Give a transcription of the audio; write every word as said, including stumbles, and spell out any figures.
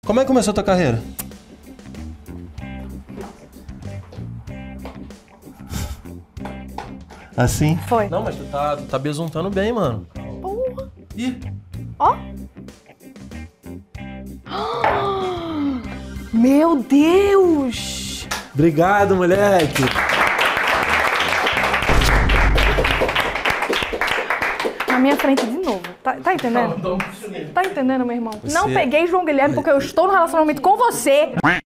Como é que começou a tua carreira? Assim? Foi. Não, mas tu tá, tu tá besuntando bem, mano. Porra. Ih. Ó. Meu Deus! Obrigado, moleque. Na minha frente de novo. Tá, tá entendendo? Tá entendendo, meu irmão? Você- Não peguei João Guilherme porque eu estou no relacionamento com você.